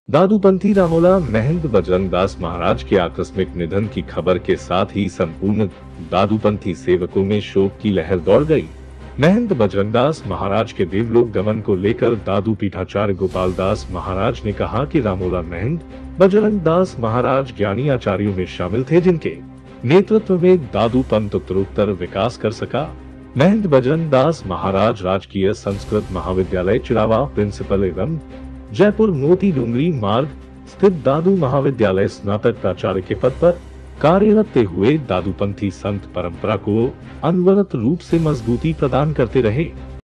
दादूपंथी रामोला महंत बजरंग दास महाराज के आकस्मिक निधन की खबर के साथ ही संपूर्ण दादूपंथी सेवकों में शोक की लहर दौड़ गई। महंत बजरंग दास महाराज के देवलोक गमन को लेकर दादू पीठाचार्य गोपाल दास महाराज ने कहा कि रामोला महंत बजरंग दास महाराज ज्ञानी आचार्यों में शामिल थे, जिनके नेतृत्व में दादू पंथ उत्तरोत्तर विकास कर सका। महंत बजरंग दास महाराज राजकीय संस्कृत महाविद्यालय चिड़ावा प्रिंसिपल एवं जयपुर मोती डूंगरी मार्ग स्थित दादू महाविद्यालय स्नातक प्राचार्य के पद पर कार्यरत हुए दादूपंथी संत परंपरा को अनवरत रूप से मजबूती प्रदान करते रहे।